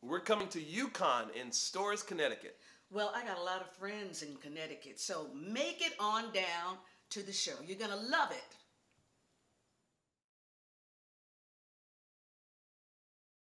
We're coming to UConn in Storrs, Connecticut. Well, I got a lot of friends in Connecticut, so make it on down to the show. You're going to love it.